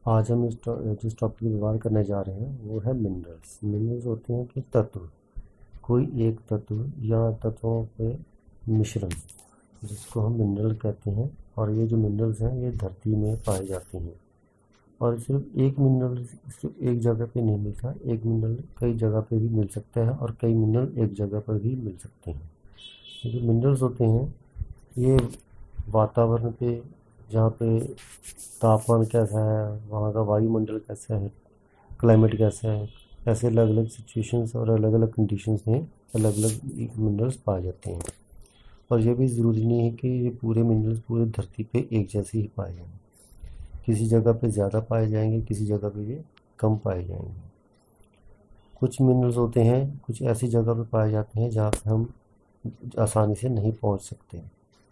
आज हम जिस टॉपिक पर व्यवहार करने जा रहे हैं वो है मिनरल्स। मिनरल्स होते हैं कि तत्व, कोई एक तत्व या तत्वों के मिश्रण, जिसको हम मिनरल कहते हैं। और ये जो मिनरल्स हैं ये धरती में पाए जाते हैं। और सिर्फ एक मिनरल सिर्फ एक जगह पे नहीं मिलता, एक मिनरल कई जगह पे भी मिल सकता है और कई मिनरल एक जगह पर भी मिल सकते हैं। ये जो मिनरल्स होते हैं ये वातावरण पे, जहाँ पे तापमान कैसा है, वहाँ का वायुमंडल कैसा है, क्लाइमेट कैसा है, ऐसे अलग अलग सिचुएशंस और अलग अलग कंडीशंस में अलग अलग मिनरल्स पाए जाते हैं। और ये भी ज़रूरी नहीं है कि ये पूरे मिनरल्स पूरे धरती पे एक जैसे ही पाए जाएंगे। किसी जगह पे ज़्यादा पाए जाएंगे, किसी जगह पे ये कम पाए जाएंगे। कुछ मिनरल्स होते हैं कुछ ऐसी जगह पे पाए जाते हैं जहाँ पे हम आसानी से नहीं पहुँच सकते,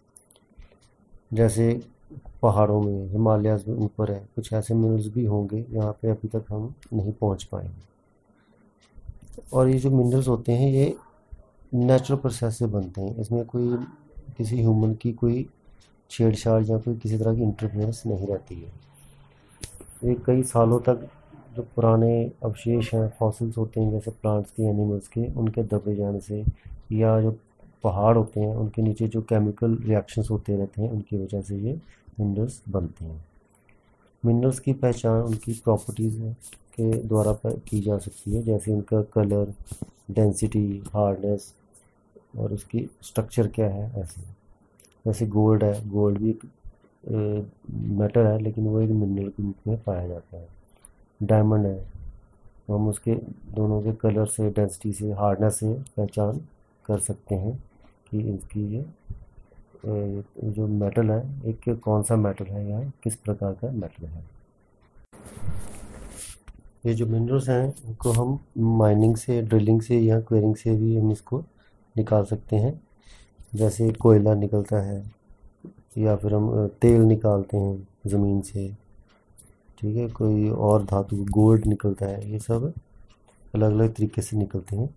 जैसे पहाड़ों में, हिमालयाज़ में ऊपर है। कुछ ऐसे मिनरल्स भी होंगे जहाँ पे अभी तक हम नहीं पहुँच पाएंगे। और ये जो मिनरल्स होते हैं ये नेचुरल प्रोसेस से बनते हैं, इसमें कोई किसी ह्यूमन की कोई छेड़छाड़ या कोई किसी तरह की इंटरफेरेंस नहीं रहती है। ये कई सालों तक जो पुराने अवशेष हैं, फॉसिल्स होते हैं जैसे प्लांट्स के, एनिमल्स के, उनके दबे जाने से, या जो पहाड़ होते हैं उनके नीचे जो केमिकल रिएक्शंस होते रहते हैं, उनकी वजह से ये मिनरल्स बनते हैं। मिनरल्स की पहचान उनकी प्रॉपर्टीज़ के द्वारा की जा सकती है, जैसे इनका कलर, डेंसिटी, हार्डनेस और उसकी स्ट्रक्चर क्या है। ऐसे जैसे गोल्ड है, गोल्ड भी एक मेटल है लेकिन वो एक मिनरल के रूप में पाया जाता है। डायमंड है, तो हम उसके दोनों के कलर से, डेंसिटी से, हार्डनेस से पहचान कर सकते हैं कि इसकी ये जो मेटल है एक कौन सा मेटल है या किस प्रकार का मेटल है। ये जो मिनरल्स हैं इनको हम माइनिंग से, ड्रिलिंग से या क्वेरिंग से भी हम इसको निकाल सकते हैं। जैसे कोयला निकलता है या फिर हम तेल निकालते हैं ज़मीन से, ठीक है, कोई और धातु, गोल्ड निकलता है, ये सब अलग अलग तरीके से निकलते हैं।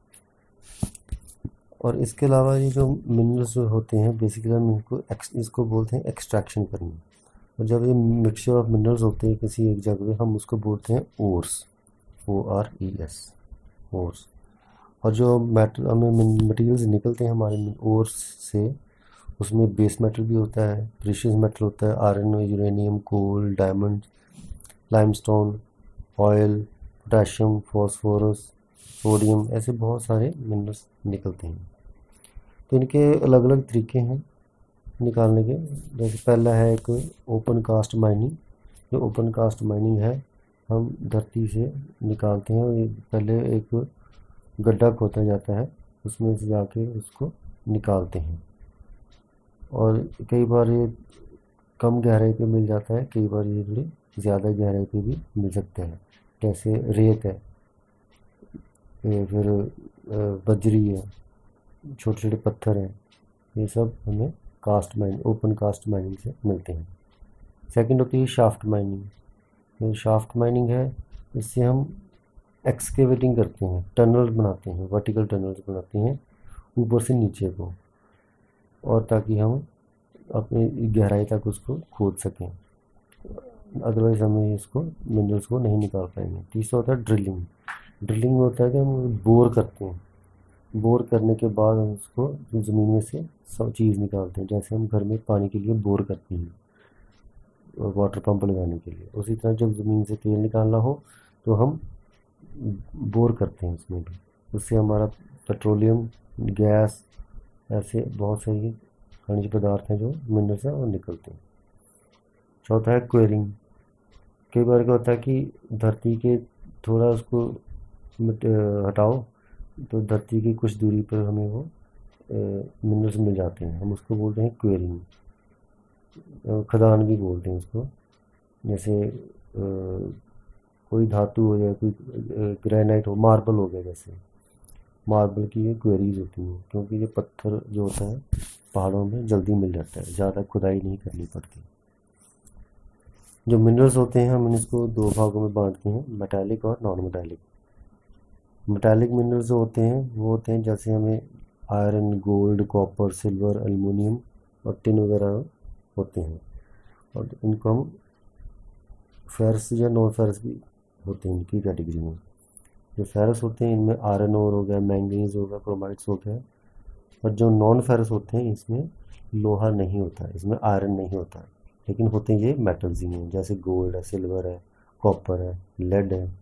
और इसके अलावा ये जो मिनरल्स जो होते हैं बेसिकली हम इसको बोलते हैं एक्सट्रैक्शन करना। और जब ये मिक्सचर ऑफ मिनरल्स होते हैं किसी एक जगह हम उसको बोलते हैं ओर्स, ORES, ओर्स। और जो मेटल हमें मटेरियल्स निकलते हैं हमारे ओर्स से, उसमें बेस मेटल भी होता है, प्रीशियस मेटल होता है, iron, uranium, coal, diamond, limestone, oil, potassium, phosphorus, sodium, ऐसे बहुत सारे मिनरल्स निकलते हैं। तो इनके अलग अलग तरीके हैं निकालने के। जैसे पहला है एक ओपन कास्ट माइनिंग। जो ओपन कास्ट माइनिंग है हम धरती से निकालते हैं, और पहले एक गड्ढा खोदा जाता है, उसमें से जाके उसको निकालते हैं। और कई बार ये कम गहराई पे मिल जाता है, कई बार ये थोड़ी ज़्यादा गहराई पे भी मिल सकता है। जैसे रेत है, फिर बजरी है, छोटे छोटे पत्थर हैं, ये सब हमें cast mining, open cast mining से मिलते हैं। सेकंड होती है शाफ्ट माइनिंग। ये शाफ्ट माइनिंग है, इससे हम एक्सकेवेटिंग करते हैं, टनल बनाते हैं, वर्टिकल टनल्स बनाते हैं ऊपर से नीचे को, और ताकि हम अपनी गहराई तक उसको खोद सकें। अदरवाइज हमें इसको मिनरल्स को नहीं निकाल पाएंगे। तीसरा होता है ड्रिलिंग। ड्रिलिंग में होता है कि हम बोर करते हैं, बोर करने के बाद हम उसको ज़मीन में से सब चीज़ निकालते हैं। जैसे हम घर में पानी के लिए बोर करते हैं, वाटर पंप लगाने के लिए, उसी तरह जब ज़मीन से तेल निकालना हो तो हम बोर करते हैं उसमें भी। उससे हमारा पेट्रोलियम, गैस, ऐसे बहुत सारी खनिज पदार्थ हैं जो मिनरल्स हैं वो निकलते हैं। चौथा है क्वेरिंग। कई बार क्या होता है कि धरती के थोड़ा उसको हटाओ तो धरती की कुछ दूरी पर हमें वो मिनरल्स मिल जाते हैं, हम उसको बोलते हैं क्वेरिंग। खदान भी बोलते हैं उसको। जैसे कोई धातु हो जाए, कोई ग्रेनाइट हो, मार्बल हो गया, जैसे मार्बल की ये क्वेरीज होती हैं, क्योंकि ये पत्थर जो होता है पहाड़ों में जल्दी मिल जाता है, ज़्यादा खुदाई नहीं करनी पड़ती। जो मिनरल्स होते हैं हम इसको दो भागों में बांटते हैं, मेटालिक और नॉन मेटालिक। मेटालिक मिनरल्स जो होते हैं वो होते हैं जैसे हमें iron, gold, copper, silver, aluminium और टिन वगैरह होते हैं, और इनको हम फेरस या नॉन फेरस भी होते हैं इनकी कैटेगरी में। जो फेरस होते हैं इनमें आयरन ओर हो गया, मैंगनीज हो गया, क्रोमाइट्स हो गया। और जो नॉन फेरस होते हैं इसमें लोहा नहीं होता है, इसमें आयरन नहीं होता है, लेकिन होते हैं ये मेटल्स ही हैं, जैसे गोल्ड है, सिल्वर है, कॉपर है, लेड है।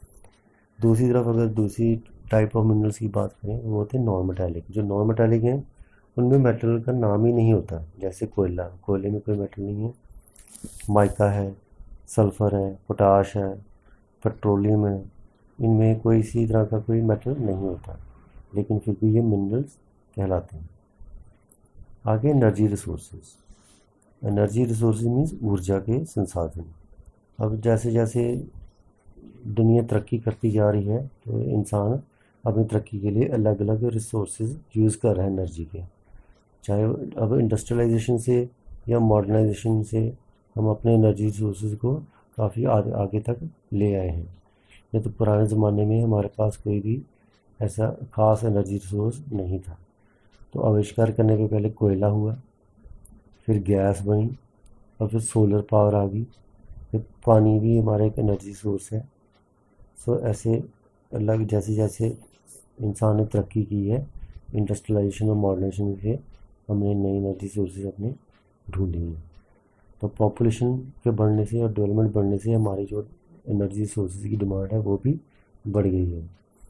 दूसरी तरफ अगर दूसरी टाइप ऑफ मिनरल्स की बात करें वो होते हैं नॉन मेटालिक। जो नॉन मेटालिक हैं उनमें मेटल का नाम ही नहीं होता, जैसे कोयला, कोयले में कोई मेटल नहीं है। माइका है, सल्फ़र है, पोटाश है, पेट्रोलियम है, इनमें कोई इसी तरह का कोई मेटल नहीं होता, लेकिन फिर भी ये मिनरल्स कहलाते हैं। आगे energy resources. Energy resources means ऊर्जा के संसाधन। अब जैसे जैसे दुनिया तरक्की करती जा रही है तो इंसान अपनी तरक्की के लिए अलग अलग रिसोर्सेज यूज़ कर रहे हैं एनर्जी के। चाहे अब इंडस्ट्रियलाइजेशन से या मॉडर्नाइजेशन से हम अपने एनर्जी रिसोर्सेज को काफ़ी आगे तक ले आए हैं। नहीं तो पुराने ज़माने में हमारे पास कोई भी ऐसा ख़ास एनर्जी रिसोर्स नहीं था। तो आविष्कार करने के पहले कोयला हुआ, फिर गैस बनी, और फिर सोलर पावर आ गई, फिर पानी भी हमारा एक एनर्जी सोर्स है। सो ऐसे अलग जैसे जैसे इंसान ने तरक्की की है, इंडस्ट्रियलाइजेशन और मॉडर्नाइजेशन से हमने नई एनर्जी सोर्सेज अपने ढूंढे हैं। तो पॉपुलेशन के बढ़ने से और डेवलपमेंट बढ़ने से हमारी जो एनर्जी सोर्सेज की डिमांड है वो भी बढ़ गई है।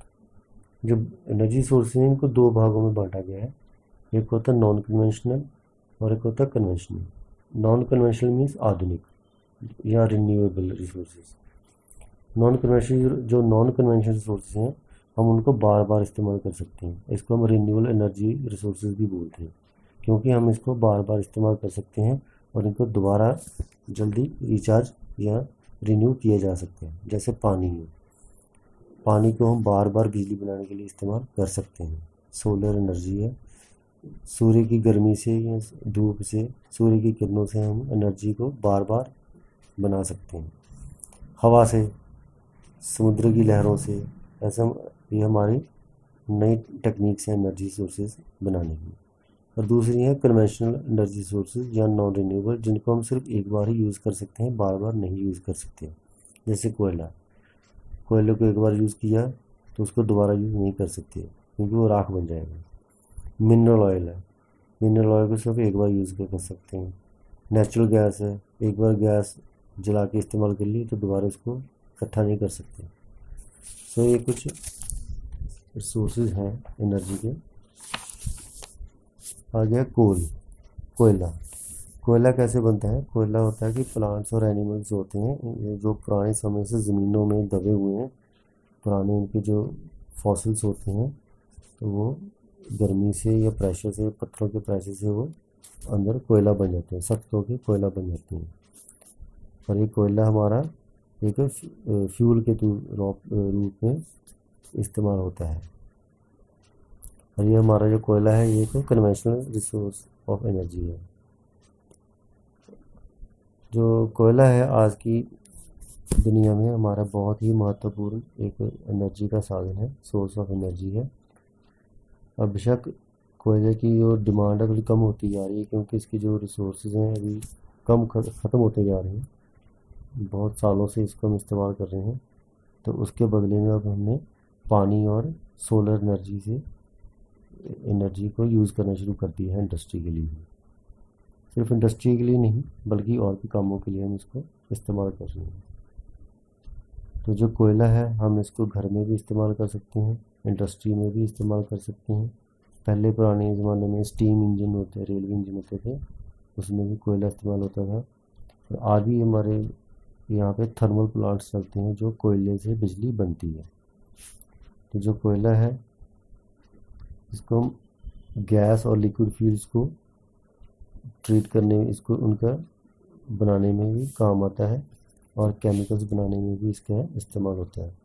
जो एनर्जी सोर्सेज हैं इनको दो भागों में बांटा गया है, एक होता है नॉन कन्वेंशनल और एक होता है कन्वेंशनल। नॉन कन्वेंशनल मीन्स आधुनिक या renewable resources. Non conventional resources हैं हम उनको बार बार इस्तेमाल कर सकते हैं, इसको हम रिन्यूएबल एनर्जी रिसोर्सेज भी बोलते हैं, क्योंकि हम इसको बार बार इस्तेमाल कर सकते हैं और इनको दोबारा जल्दी रिचार्ज या रिन्यू किए जा सकते हैं। जैसे पानी है, पानी को हम बार बार बिजली बनाने के लिए इस्तेमाल कर सकते हैं। सोलर एनर्जी है, सूर्य की गर्मी से या धूप से, सूर्य की किरणों से हम एनर्जी को बार बार बना सकते हैं। हवा से, समुद्र की लहरों से, ऐसा ये हमारी नई टेक्निक्स हैं एनर्जी सोर्सेज बनाने की। और दूसरी है कन्वेंशनल एनर्जी सोर्सेज या नॉन रिन्यूएबल, जिनको हम सिर्फ एक बार ही यूज़ कर सकते हैं, बार बार नहीं यूज़ कर सकते। जैसे कोयला, कोयले को एक बार यूज़ किया तो उसको दोबारा यूज़ नहीं कर सकते क्योंकि वो राख बन जाएगा। मिनरल ऑयल है, मिनरल ऑयल को सिर्फ एक बार यूज़ कर सकते हैं। नेचुरल गैस है, एक बार गैस जला के इस्तेमाल कर ली तो दोबारा इसको इकट्ठा नहीं कर सकते। सो ये कुछ रिसोर्सेज हैं एनर्जी के। आ गया कोयला। कोयला कैसे बनता है? कोयला होता है कि प्लांट्स और एनिमल्स होते हैं ये जो पुराने समय से ज़मीनों में दबे हुए हैं, पुराने उनके जो फॉसिल्स होते हैं, तो वो गर्मी से या प्रेशर से, पत्थरों के प्रेशर से वो अंदर कोयला बन जाते हैं, सख्त होकर कोयला बन जाते हैं। और ये कोयला हमारा एक फ्यूल के रूप में इस्तेमाल होता है। और ये हमारा जो कोयला है ये तो कन्वेंशनल रिसोर्स ऑफ एनर्जी है। जो कोयला है आज की दुनिया में हमारा बहुत ही महत्वपूर्ण एक एनर्जी का साधन है, सोर्स ऑफ एनर्जी है। अब बेशक कोयले की जो डिमांड है थोड़ी कम होती जा रही है, क्योंकि इसकी जो रिसोर्सेज हैं अभी ख़त्म होते जा रहे हैं। बहुत सालों से इसको हम इस्तेमाल कर रहे हैं, तो उसके बदले में अब हमने पानी और सोलर एनर्जी से एनर्जी को यूज़ करना शुरू कर दिया है इंडस्ट्री के लिए। सिर्फ इंडस्ट्री के लिए नहीं बल्कि और भी कामों के लिए हम इसको इस्तेमाल कर रहे हैं। तो जो कोयला है हम इसको घर में भी इस्तेमाल कर सकते हैं, इंडस्ट्री में भी इस्तेमाल कर सकते हैं। पहले पुराने ज़माने में स्टीम इंजन होते, रेलवे इंजन होते थे, उसमें भी कोयला इस्तेमाल होता था। और आज भी हमारे यहाँ पे थर्मल प्लांट्स चलते हैं जो कोयले से बिजली बनती है। तो जो कोयला है इसको हम गैस और लिक्विड फ्यूल्स को ट्रीट करने में, इसको उनका बनाने में भी काम आता है, और केमिकल्स बनाने में भी इसका इस्तेमाल होता है।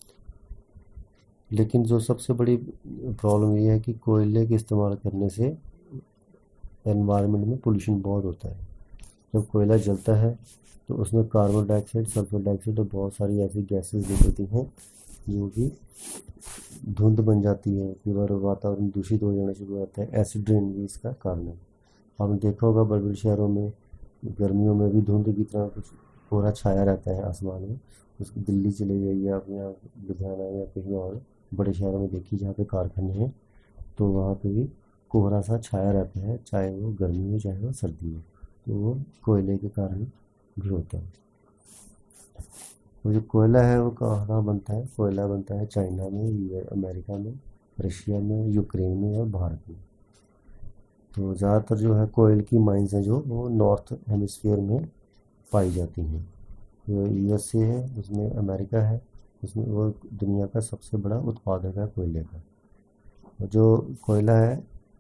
लेकिन जो सबसे बड़ी प्रॉब्लम ये है कि कोयले के इस्तेमाल करने से एनवायरनमेंट में पोल्यूशन बहुत होता है। जब कोयला जलता है तो उसमें कार्बन डाइऑक्साइड, सल्फर डाइऑक्साइड और बहुत सारी ऐसी गैसेस निकलती हैं जो कि धुंध बन जाती है, फिर वातावरण दूषित हो जाना शुरू होता है। एसिड रेन भी इसका कारण है। आपने देखा होगा बड़े बड़े शहरों में गर्मियों में भी धुंध की तरह कुछ कोहरा छाया रहता है आसमान में। उसकी दिल्ली चले जाइए आप, यहाँ लुधियाना या कहीं और बड़े शहरों में देखिए जहाँ पे कारखाने हैं, तो वहाँ पे भी कोहरा सा छाया रहता है, चाहे वो गर्मी हो चाहे वो सर्दी हो, तो वो कोयले के कारण भी होता है। वो जो कोयला है वो कहाँ बनता है? कोयला बनता है चाइना में, अमेरिका में, रशिया में, यूक्रेन में और भारत में। तो ज़्यादातर जो है कोयल की माइंस हैं जो वो नॉर्थ हेमिस्फीयर में पाई जाती हैं। जो यूएसए है, उसमें अमेरिका है, उसमें वो दुनिया का सबसे बड़ा उत्पादक है कोयले का। और जो कोयला है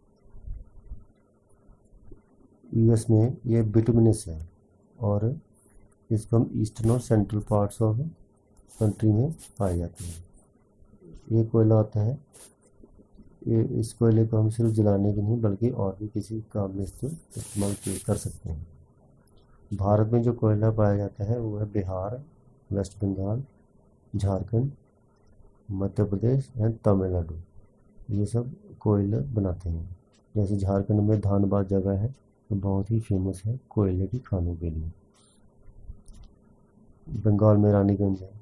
यूएस में ये बिटुमिनस है, और इसको हम ईस्टर्न और सेंट्रल पार्ट्स ऑफ कंट्री में पाए जाते हैं। ये कोयला होता है, ये इस कोयले को हम सिर्फ जलाने के नहीं बल्कि और भी किसी काम में इसको इस्तेमाल कर सकते हैं। भारत में जो कोयला पाया जाता है वो है बिहार, वेस्ट बंगाल, झारखंड, मध्य प्रदेश एंड तमिलनाडु। ये सब कोयला बनाते हैं। जैसे झारखंड में धानबाद जगह है, तो बहुत ही फेमस है कोयले की खानों के लिए। बंगाल में रानीगंज है,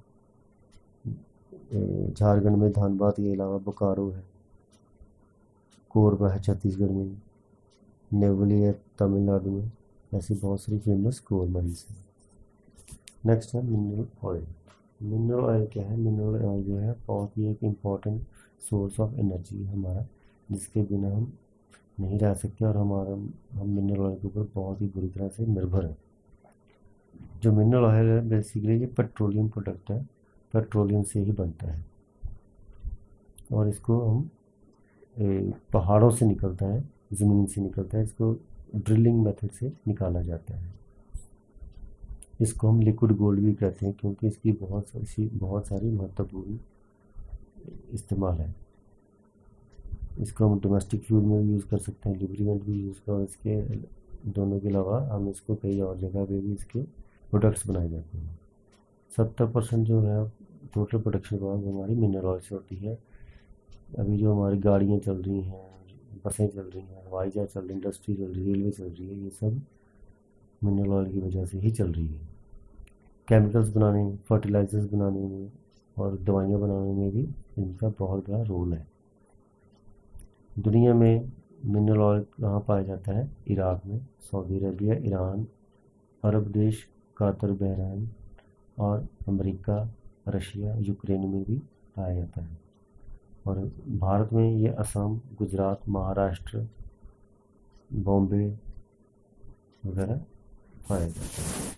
झारखंड में धानबाद के अलावा बोकारो है, कोरबा है छत्तीसगढ़ में, नेवली है तमिलनाडु में। ऐसी बहुत सारी फेमस कोल माइंस हैं। नेक्स्ट है मिनरल ऑयल। मिनरल ऑयल क्या है? मिनरल ऑयल जो है बहुत ही एक इम्पॉर्टेंट सोर्स ऑफ एनर्जी है हमारा, जिसके बिना हम नहीं रह सकते, और हम मिनरल ऑयल के ऊपर बहुत ही बुरी तरह से निर्भर हैं। जो मिनरल ऑयल है बेसिकली ये पेट्रोलियम प्रोडक्ट है, पेट्रोलियम से ही बनता है, और इसको हम पहाड़ों से निकलता है, ज़मीन से निकलता है, इसको ड्रिलिंग मेथड से निकाला जाता है। इसको हम लिक्विड गोल्ड भी कहते हैं, क्योंकि इसकी बहुत सारी महत्वपूर्ण इस्तेमाल है। इसको हम डोमेस्टिक फ्यूल में भी यूज़ कर सकते हैं, लुब्रिकेंट भी यूज़ कर, इसके दोनों के अलावा हम इसको कई और जगह पे भी इसके प्रोडक्ट्स बनाए जाते हैं। 70% जो है टोटल प्रोडक्शन हमारी मिनरल ऑयल से होती है। अभी जो हमारी गाड़ियाँ चल रही हैं, बसें चल रही हैं, हवाई जहाज चल रही, इंडस्ट्री चल रही, रेलवे चल रही है, ये सब मिनरल ऑयल की वजह से ही चल रही है। केमिकल्स बनाने, फर्टिलाइजर्स बनाने में और दवाइयाँ बनाने में भी इनका बहुत बड़ा रोल है। दुनिया में मिनरल ऑयल कहाँ पाया जाता है? इराक में, सऊदी अरबिया, ईरान, अरब देश, कतर, बहरीन और अमेरिका, रशिया, यूक्रेन में भी पाया जाता है। और भारत में ये असम, गुजरात, महाराष्ट्र, बॉम्बे वगैरह पाया जाता है।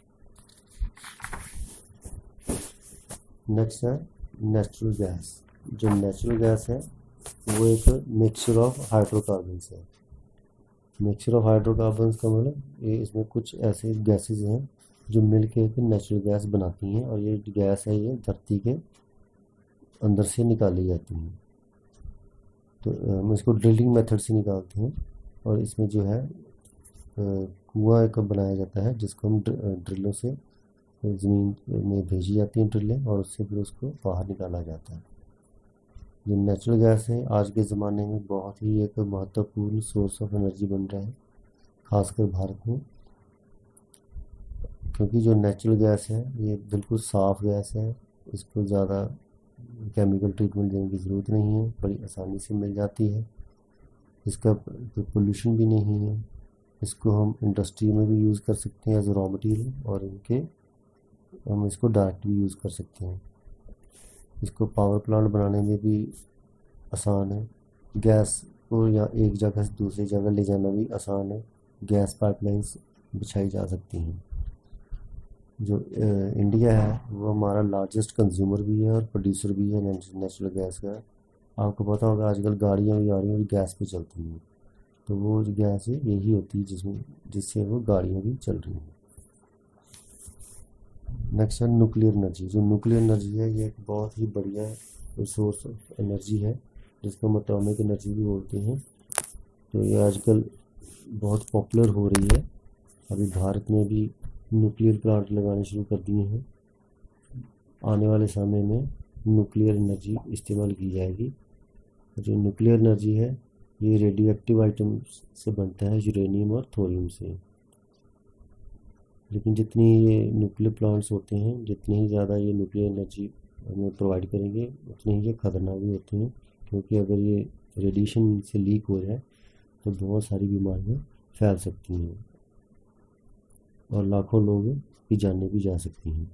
नेक्स्ट है नेचुरल गैस। जो नेचुरल गैस है वो एक मिक्सचर ऑफ हाइड्रोकार्बन्स है। मिक्सचर ऑफ हाइड्रोकार्बन्स का मतलब ये इसमें कुछ ऐसे गैसेस हैं जो मिल के एक नेचुरल गैस बनाती हैं, और ये गैस है ये धरती के अंदर से निकाली जाती हैं। तो हम इसको ड्रिलिंग मेथड से निकालते हैं, और इसमें जो है कुआं एक बनाया जाता है जिसको हम ड्रिलों से ज़मीन में भेजी जाती हैं ड्रिलें, और उससे फिर उसको बाहर निकाला जाता है। जो नेचुरल गैस है आज के ज़माने में बहुत ही एक महत्वपूर्ण सोर्स ऑफ एनर्जी बन रहा है, खासकर भारत में, क्योंकि जो नेचुरल गैस है ये बिल्कुल साफ़ गैस है। इसको ज़्यादा केमिकल ट्रीटमेंट देने की ज़रूरत नहीं है, बड़ी आसानी से मिल जाती है, इसका कोई पोल्यूशन भी नहीं है। इसको हम इंडस्ट्री में भी यूज़ कर सकते हैं एज रॉ मटेरियल, और हम इसको डायरेक्ट भी यूज़ कर सकते हैं। इसको पावर प्लांट बनाने में भी आसान है। गैस को या एक जगह से दूसरी जगह ले जाना भी आसान है, गैस पाइपलाइंस बिछाई जा सकती हैं। जो इंडिया है वो हमारा लार्जेस्ट कंज्यूमर भी है और प्रोड्यूसर भी है नेचुरल गैस का। आपको पता होगा आजकल गाड़ियाँ भी आ रही हैं और गैस पे चलती हैं, तो वो जो गैस है यही होती है जिससे वो गाड़ियाँ भी चल रही हैं। नेक्स्ट है न्यूक्लियर एनर्जी। जो न्यूक्लियर एनर्जी है ये एक बहुत ही बढ़िया सोर्स ऑफ एनर्जी है, जिसको हम एटॉमिक एनर्जी भी बोलते हैं। तो ये आजकल बहुत पॉपुलर हो रही है। अभी भारत में भी न्यूक्लियर प्लांट लगाने शुरू कर दिए हैं। आने वाले समय में न्यूक्लियर एनर्जी इस्तेमाल की जाएगी। जो न्यूक्लियर एनर्जी है ये रेडियो एक्टिव आइटम से बनता है, यूरेनियम और थोरियम से। लेकिन जितनी ये न्यूक्लियर प्लांट्स होते हैं, जितनी ही ज़्यादा ये न्यूक्लियर एनर्जी हमें प्रोवाइड करेंगे, उतने ही ये खतरनाक भी होते हैं, क्योंकि अगर ये रेडिएशन से लीक हो जाए तो बहुत सारी बीमारियाँ फैल सकती हैं और लाखों लोग की जानें भी जा सकती हैं।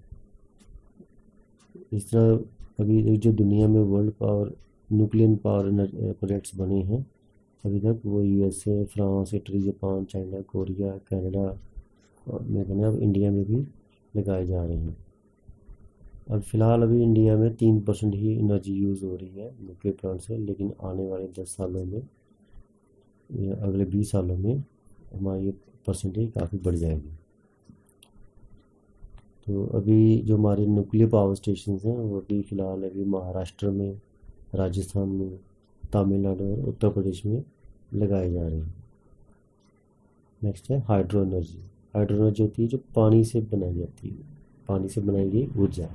इस तरह अभी जो दुनिया में world power nuclear power projects बने हैं अभी तक, वो USA, France, Italy, Japan, China, Korea, Canada और मैं कहना अब इंडिया में भी लगाए जा रहे हैं। अब फ़िलहाल अभी इंडिया में 3% ही एनर्जी यूज़ हो रही है न्यूक्लियर प्लांट से, लेकिन आने वाले 10 सालों में या अगले 20 सालों में हमारी ये परसेंटेज काफ़ी बढ़ जाएगी। तो अभी जो हमारे न्यूक्लियर पावर स्टेशन हैं वो भी फ़िलहाल अभी महाराष्ट्र में, राजस्थान में, तमिलनाडु और उत्तर प्रदेश में लगाए जा रहे हैं। नेक्स्ट है हाइड्रो एनर्जी। हाइड्रो एनर्जी होती है जो पानी से बनाई जाती है, पानी से बनाई गई ऊर्जा।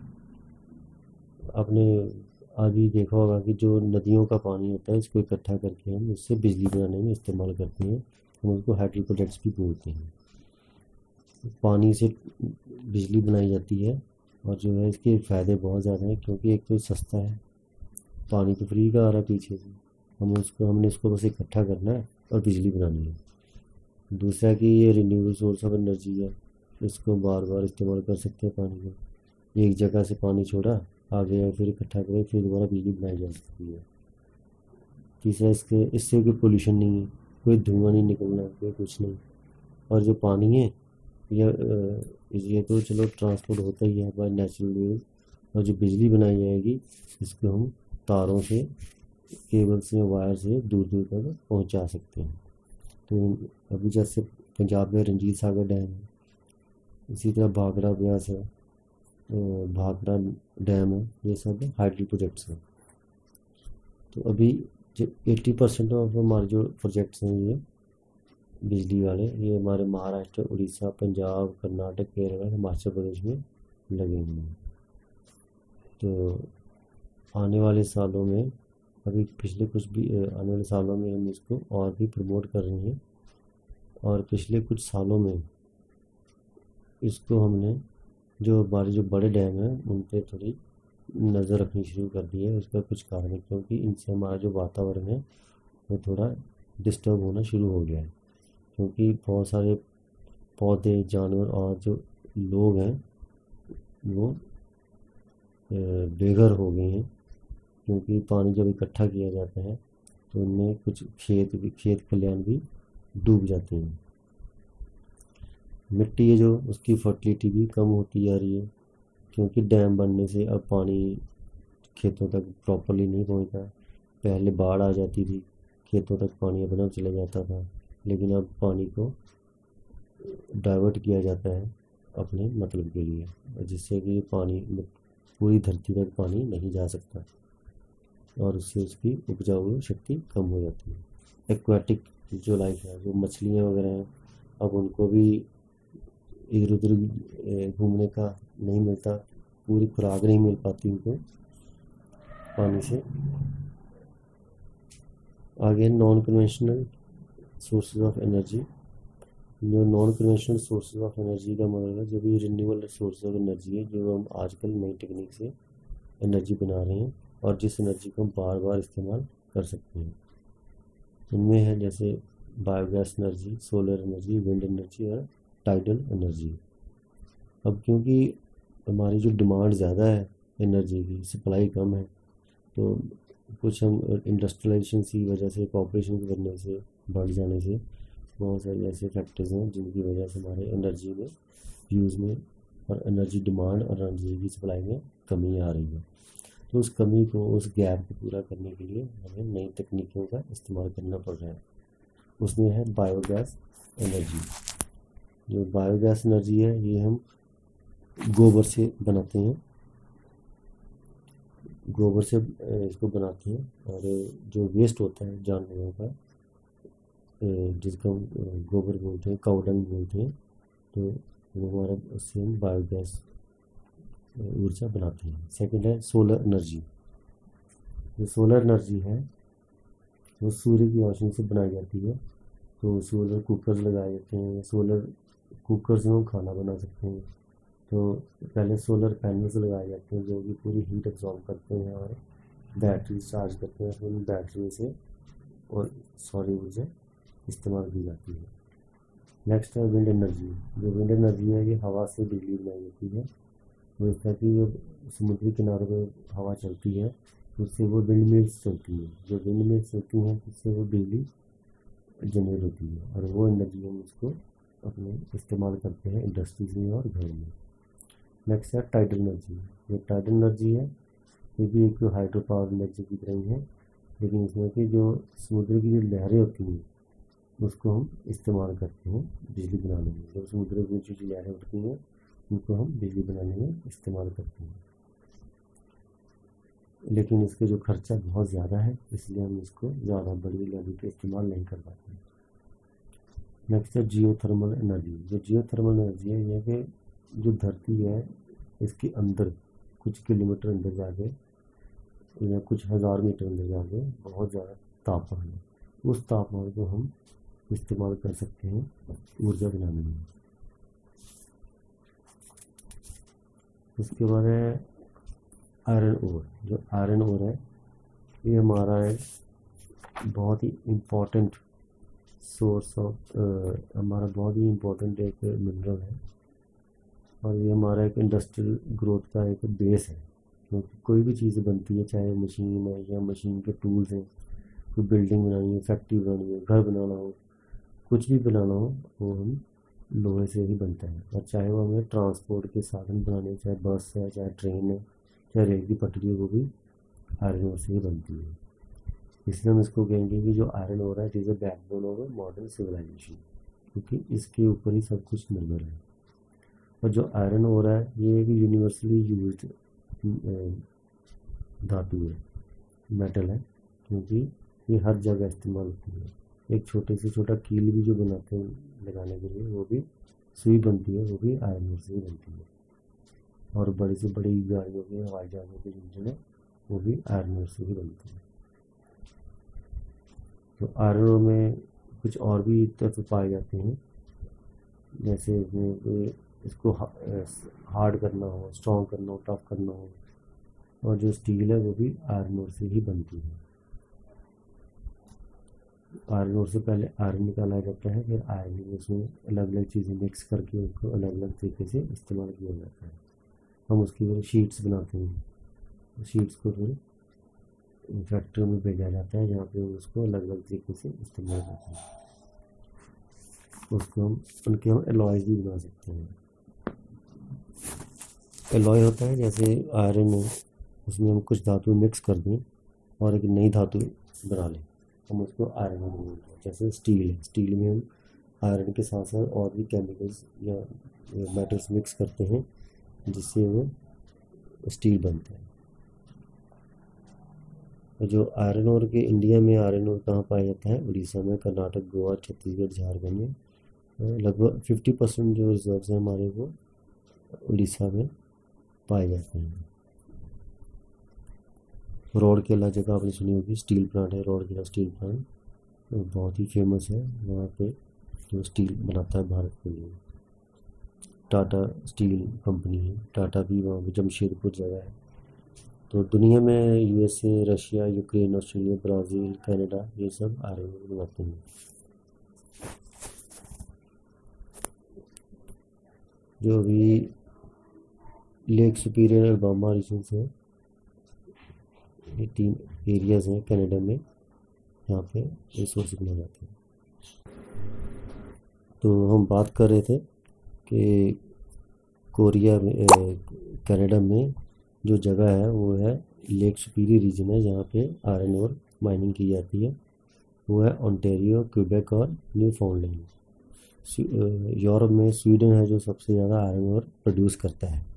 आपने अभी देखा होगा कि जो नदियों का पानी होता है इसको इकट्ठा करके हम उससे बिजली बनाने में इस्तेमाल करते हैं, हम उसको हाइड्रो प्रोजेक्ट्स भी बोलते हैं। पानी से बिजली बनाई जाती है और जो है इसके फ़ायदे बहुत ज़्यादा हैं, क्योंकि एक तो सस्ता है, पानी तो फ्री का आ रहा है पीछे से, हमने इसको बस इकट्ठा करना है और बिजली बनानी है। दूसरा कि ये रिन्यूएबल सोर्स ऑफ एनर्जी है, इसको बार बार इस्तेमाल कर सकते हैं पानी को। एक जगह से पानी छोड़ा, आ गया, फिर इकट्ठा करें, फिर दोबारा बिजली बनाई जा सकती है। तीसरा इससे कोई पोल्यूशन नहीं है, कोई धुआं नहीं निकलना, कोई कुछ नहीं। और जो पानी है ये तो चलो ट्रांसपोर्ट होता ही है बाय नेचुरल वे, और जो बिजली बनाई जाएगी इसको हम तारों से, केबल से, वायर से दूर दूर तक पहुंचा सकते हैं। तो अभी जैसे पंजाब में रंजीत सागर डैम है, इसी तरह भाखड़ा ब्यास है, भाखड़ा डैम है, ये सब हाइड्रो प्रोजेक्ट्स हैं। तो अभी जो 80% ऑफ हमारे जो प्रोजेक्ट्स हैं ये बिजली वाले, ये हमारे महाराष्ट्र, उड़ीसा, पंजाब, कर्नाटक, केरल, हिमाचल प्रदेश में लगे हुए हैं। तो आने वाले सालों में आने वाले सालों में हम इसको और भी प्रमोट कर रहे हैं, और पिछले कुछ सालों में इसको हमने जो हमारे जो बड़े डैम हैं उन पर थोड़ी नज़र रखनी शुरू कर दी है। उसका कुछ कारण है क्योंकि इनसे हमारा जो वातावरण है वो थोड़ा डिस्टर्ब होना शुरू हो गया है, क्योंकि बहुत सारे पौधे, जानवर और जो लोग हैं वो बेघर हो गए हैं, क्योंकि पानी जब इकट्ठा किया जाता है तो उनमें कुछ खेत खलिहान भी डूब जाते हैं। मिट्टी है जो उसकी फर्टिलिटी भी कम होती जा रही है, क्योंकि डैम बनने से अब पानी खेतों तक प्रॉपरली नहीं पहुंचता। पहले बाढ़ आ जाती थी, खेतों तक पानी अपना चला जाता था, लेकिन अब पानी को डाइवर्ट किया जाता है अपने मतलब के लिए, जिससे कि पानी पूरी धरती तक पानी नहीं जा सकता और उससे उसकी उपजाऊ शक्ति कम हो जाती है। एक्वाटिक जो लाइफ है, जो मछलियाँ वगैरह हैं, अब उनको भी इधर उधर घूमने का नहीं मिलता, पूरी खुराक नहीं मिल पाती उनको पानी से। आगे non conventional sources of energy. जो non conventional sources of energy का मतलब है जो भी रिन्यूएबल सोर्स ऑफ एनर्जी है, जो हम आजकल नई टेक्निक से एनर्जी बना रहे हैं और जिस एनर्जी को हम बार बार इस्तेमाल कर सकते हैं। उनमें है जैसे biogas energy, solar energy, wind energy और टाइडल एनर्जी। अब क्योंकि हमारी जो डिमांड ज़्यादा है एनर्जी की, सप्लाई कम है, तो कुछ हम इंडस्ट्रियलाइजेशन की वजह से, पॉपुलेशन के बढ़ने से, बढ़ जाने से, बहुत सारे ऐसे फैक्टर्स हैं जिनकी वजह से हमारे एनर्जी में यूज़ में और एनर्जी डिमांड और एनर्जी की सप्लाई में कमी आ रही है। तो उस कमी को, उस गैप को पूरा करने के लिए हमें नई तकनीकों का इस्तेमाल करना पड़ रहा है। उसमें है बायोगैस एनर्जी। जो बायोगैस एनर्जी है ये हम गोबर से बनाते हैं, गोबर से इसको बनाते हैं, और जो वेस्ट होता है जानवरों का, जिसको हम गोबर बोलते हैं, काऊ डंग बोलते हैं, तो वो हमारा उससे हम बायोगैस ऊर्जा बनाते हैं। सेकंड है सोलर एनर्जी। जो सोलर एनर्जी है वो सूर्य की रोशनी से बनाई जाती है। तो सोलर कुकर लगाए जाते हैं, सोलर कुकर से हम खाना बना सकते हैं। तो पहले सोलर पैनल्स लगाए जाते हैं जो कि पूरी हीट एब्जॉर्ब करते हैं और बैटरी चार्ज करते हैं, फिर उन बैटरी से और सौर ऊर्जा इस्तेमाल की जाती है। नेक्स्ट है विंड एनर्जी। जो विंड एनर्जी है ये हवा से बिजली बनाई जाती है। वो इस तरह की जो समुद्री किनारों पर हवा चलती है उससे वो विंड मिल्स चलती हैं। जो विंड मिल्स चलती हैं उससे वो बिजली जनरेट होती है और वो एनर्जी हम उसको अपने इस्तेमाल करते हैं इंडस्ट्रीज में और घर में। नेक्स्ट है टाइडल एनर्जी। ये टाइडल एनर्जी है ये भी एक हाइड्रो पावर एनर्जी की तरह ही है, लेकिन इसमें कि जो समुद्र की जो लहरें होती हैं उसको हम इस्तेमाल करते हैं बिजली बनाने में। जब समुद्र की जो लहरें उठती हैं उनको हम बिजली बनाने में इस्तेमाल करते हैं, लेकिन इसके जो खर्चा बहुत ज़्यादा है इसलिए हम इसको ज़्यादा बड़ी लेवल पे इस्तेमाल नहीं कर पाते हैं। नेक्स्ट है जियो थर्मल एनर्जी। जो जियो थर्मल एनर्जी है यह कि जो धरती है इसके अंदर कुछ किलोमीटर अंदर जाके या कुछ हज़ार मीटर अंदर जाके बहुत ज़्यादा तापमान है, उस तापमान को हम इस्तेमाल कर सकते हैं ऊर्जा बनाने में। उसके बाद है आयरन ओर। जो आयरन ओर है ये हमारा एक बहुत ही इम्पोर्टेंट सोर्स ऑफ हमारा बहुत ही इम्पोर्टेंट एक मिनरल है और ये हमारा एक इंडस्ट्रियल ग्रोथ का एक बेस है। क्योंकि कोई भी चीज़ बनती है, चाहे मशीन है या मशीन के टूल्स हैं, कोई बिल्डिंग बनानी है, फैक्ट्री बनानी है, घर बनाना हो, कुछ भी बनाना हो वो हम लोहे से ही बनता है। और चाहे वो हमें ट्रांसपोर्ट के साधन बनाने, चाहे बस है, चाहे ट्रेन है, चाहे रेल की पटरी है, वो भी आयरन ओर से ही बनती है। इसलिए हम इसको कहेंगे कि जो आयरन ओर है it is a backbone of modern civilisation, क्योंकि इसके ऊपर ही सब कुछ निर्भर है। और जो आयरन ओर है ये एक यूनिवर्सली यूज्ड धातु है, मेटल है, क्योंकि ये हर जगह इस्तेमाल होती है। एक छोटे से छोटा कील भी जो बनाते हैं लगाने के लिए, वो भी सुई बनती है, वो भी आयरन ओर से ही बनती है। और बड़ी से बड़ी गाड़ियों के, हवाई जहाज़ों के इंजन है वो भी आयरन ओर से ही बनती है। तो आयरन ओर में कुछ और भी तत्व पाए जाते हैं, जैसे इसमें इसको हार्ड करना हो, स्ट्रॉन्ग करना हो, टफ करना हो। और जो स्टील है वो भी आयरन ओर से ही बनती है। आयरन ओर से पहले आयरन निकाला जाता है, फिर आयरन उसमें अलग अलग चीज़ें मिक्स करके उनको अलग अलग तरीके से इस्तेमाल किया जाता है। हम उसकी फिर शीट्स बनाते हैं, शीट्स को फिर फैक्ट्री में भेजा जाता है जहाँ पे उसको अलग अलग तरीके से इस्तेमाल करते हैं। उसको हम उनके हम एलॉयज भी बना सकते हैं। एलॉय होता है जैसे आयरन हो, उसमें हम कुछ धातु मिक्स कर दें और एक नई धातु बना लें, हम उसको आयरन बोलते हैं। जैसे स्टील है, स्टील में हम आयरन के साथ साथ और भी केमिकल्स या मेटल्स मिक्स करते हैं जिससे वो स्टील बनता है। और जो आयरन ओर के इंडिया में आयरन ओर कहाँ पाया जाता है? उड़ीसा में, कर्नाटक, गोवा, छत्तीसगढ़, झारखंड में लगभग 50% जो रिजर्व्स हैं हमारे वो उड़ीसा में पाए जाते हैं। रौड़केला जगह आपने सुनी होगी, स्टील प्लांट है रौड़केला स्टील प्लांट, तो बहुत ही फेमस है वहाँ पे जो स्टील बनाता है भारत के लिए। टाटा स्टील कंपनी है, टाटा भी वहाँ पे जमशेदपुर जगह है। तो दुनिया में USA, Russia, Ukraine, Australia, Brazil, Canada ये सब आयरन ओर बनाते हैं। जो अभी लेक सुपीरियर अल्बामा रीजन्स है, ये 3 एरियाज़ हैं कनाडा में यहाँ पे रिसोर्स बनाए जाते हैं। तो हम बात कर रहे थे कि कोरिया में कनाडा में जो जगह है वो है लेक सुपीरियर रीजन है जहाँ पे आयरन ओर माइनिंग की जाती है। वो है ओंटारियो, क्वेबेक और न्यू फाउंडलैंड। यूरोप में स्वीडन है जो सबसे ज़्यादा आयरन ओर प्रोड्यूस करता है।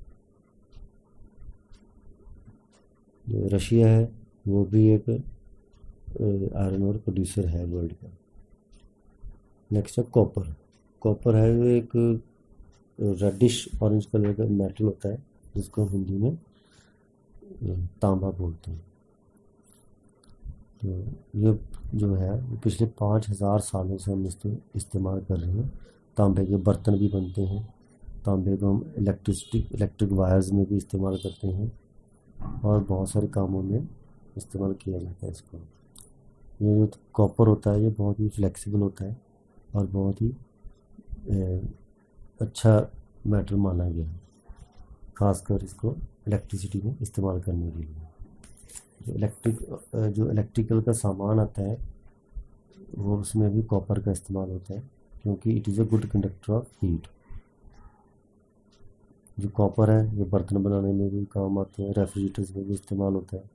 जो रशिया है वो भी एक आयरन ओर प्रोड्यूसर है वर्ल्ड का। नेक्स्ट है कॉपर। कॉपर है वो एक रेडिश ऑरेंज कलर का मेटल होता है जिसको हिंदी में तांबा बोलते हैं। तो ये जो है पिछले 5000 सालों से हम इसको इस्तेमाल कर रहे हैं तांबे के बर्तन भी बनते हैं। तांबे को हम इलेक्ट्रिक वायर्स में भी इस्तेमाल करते हैं और बहुत सारे कामों में इस्तेमाल किया जाता है इसको। ये जो कॉपर होता है ये बहुत ही फ्लेक्सिबल होता है और बहुत ही अच्छा मेटल माना गया है, खासकर इसको इलेक्ट्रिसिटी में इस्तेमाल करने के लिए। जो इलेक्ट्रिकल का सामान आता है वो उसमें भी कॉपर का इस्तेमाल होता है, क्योंकि it is a good conductor of heat. जो कॉपर है ये बर्तन बनाने में भी काम आते हैं, रेफ्रिजरेटर्स में भी इस्तेमाल होता है।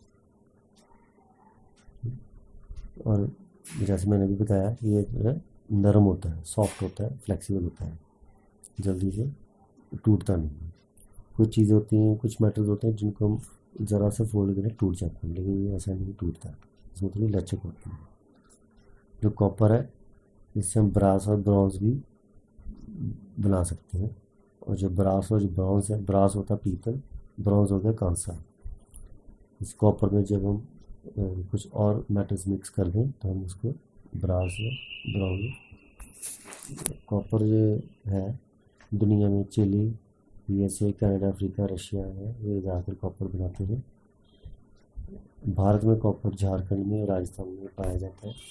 और जैसे मैंने भी बताया ये जो है नरम होता है, सॉफ्ट होता है, फ्लेक्सिबल होता है, जल्दी से टूटता नहीं है। कुछ चीज़ें होती हैं, कुछ मेटल्स होते हैं जिनको हम ज़रा से फोल्ड करें टूट जाते हैं, लेकिन ये ऐसा नहीं टूटता, इसमें थोड़ी लचक होती है। जो कॉपर है इससे हम ब्रास और ब्रॉन्ज भी बना सकते हैं। और जो ब्रास और जो ब्रॉन्ज है, ब्रास होता है पीतल, ब्रॉन्ज हो गया कांसा। इस कॉपर में जब हम कुछ और मेटल्स मिक्स कर दें तो हम उसको ब्रास या ब्रॉन्ज। कॉपर जो है दुनिया में Chile, USA, Canada, Africa, Russia है, ये ज़्यादातर कॉपर बनाते हैं। भारत में कॉपर झारखंड में, राजस्थान में पाया जाता है।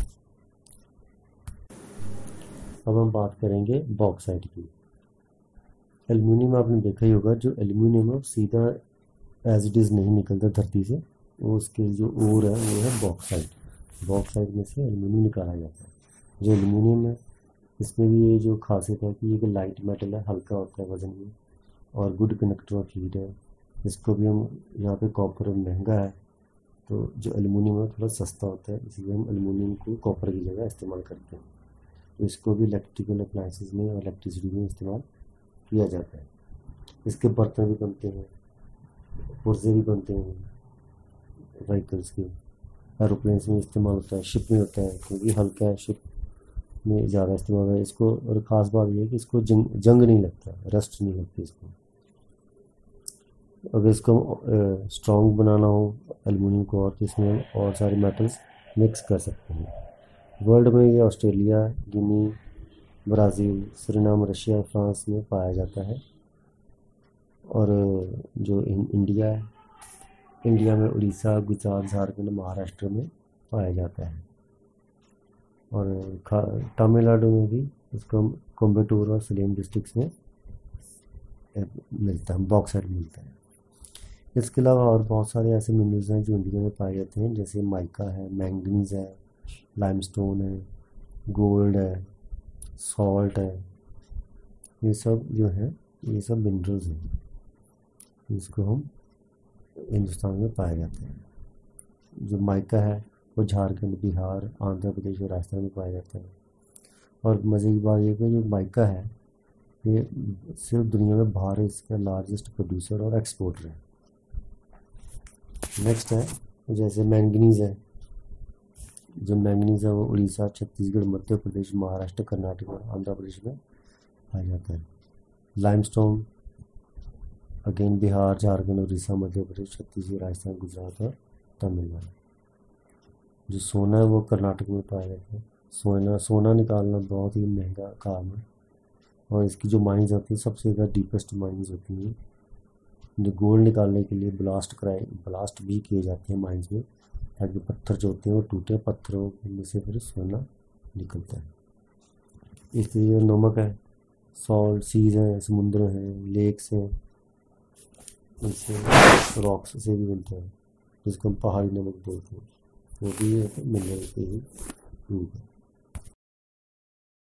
अब हम बात करेंगे बॉक्साइट की। एल्युमिनियम आपने देखा ही होगा, जो एल्युमिनियम है सीधा एज इट इज़ नहीं निकलता धरती से, वो उसके जो ओर है वो है बॉक्साइट। बॉक्साइट में से एल्युमिनियम निकाला जाता है। जो एल्युमिनियम है इसमें भी ये जो खासियत है कि ये लाइट मेटल है, हल्का होता है वजन में और गुड कंडक्टर ऑफ हीट है। इसको भी हम यहाँ पे कॉपर महंगा है तो जो एल्युमिनियम है थोड़ा सस्ता होता है, इसलिए हम एल्युमिनियम को कॉपर की जगह इस्तेमाल करते हैं। तो इसको भी इलेक्ट्रिकल अप्लायंसेस में और इलेक्ट्रिसिटी में इस्तेमाल किया जाता है। इसके बर्तन भी बनते हैं, पुर्जे भी बनते हैं व्हीकल्स के, एरोप्लेन्स में इस्तेमाल होता है, शिप में होता है क्योंकि हल्का है, शिप में ज़्यादा इस्तेमाल है इसको। और ख़ास बात यह है कि इसको जंग नहीं लगता, रस्ट नहीं लगती इसको। अगर इसको स्ट्रॉन्ग बनाना हो एल्युमिनियम को और तो इसमें और सारे मेटल्स मिक्स कर सकते हैं। वर्ल्ड में ये Australia, Guinea, Brazil, Suriname, Russia, France में पाया जाता है। और जो इंडिया है, इंडिया में उड़ीसा, गुजरात, झारखंड, महाराष्ट्र में पाया जाता है। और तमिलनाडु में भी इसको कोयम्बटूर और सलेम डिस्ट्रिक्ट्स में मिलता है, बॉक्साइट मिलता है। इसके अलावा और बहुत सारे ऐसे मिनरल्स हैं जो इंडिया में पाए जाते हैं, जैसे माइका है, मैंगनीज है, लाइमस्टोन है, गोल्ड है, सॉल्ट है। ये सब जो है ये सब मिनरल्स हैं, इसको हम हिंदुस्तान में पाए जाते हैं। जो माइका है वो झारखंड, बिहार, आंध्र प्रदेश और राजस्थान में पाया जाता है। और मज़े की बात ये कि जो माइका है ये सिर्फ दुनिया में भारत इसका लार्जेस्ट प्रोड्यूसर और एक्सपोर्टर है। नेक्स्ट है जैसे मैंगनीज़ है। जो मैंगनीज़ है वो उड़ीसा, छत्तीसगढ़, मध्य प्रदेश, महाराष्ट्र, कर्नाटक और आंध्र प्रदेश में पाया जाता है। लाइमस्टोन अगेन बिहार, झारखंड, उड़ीसा, मध्य प्रदेश, छत्तीसगढ़, राजस्थान, गुजरात और तमिलनाडु। जो सोना है वो कर्नाटक में पाया जाता है। सोना निकालना बहुत ही महंगा काम है और इसकी जो माइंस होती हैं सबसे ज़्यादा डीपेस्ट माइंस होती हैं। जो गोल्ड निकालने के लिए ब्लास्ट भी किए जाते हैं माइंस में, ताकि पत्थर जो होते हैं वो टूटे, पत्थरों में से फिर सोना निकलता है। इसलिए नमक है, सॉल्ट, सीज हैं, समुद्र हैं, लेक्स हैं, इससे रॉक्स से भी बनता है जिसको हम पहाड़ी नमक बोलते हैं, वो भी मिनरल के ही रूप है।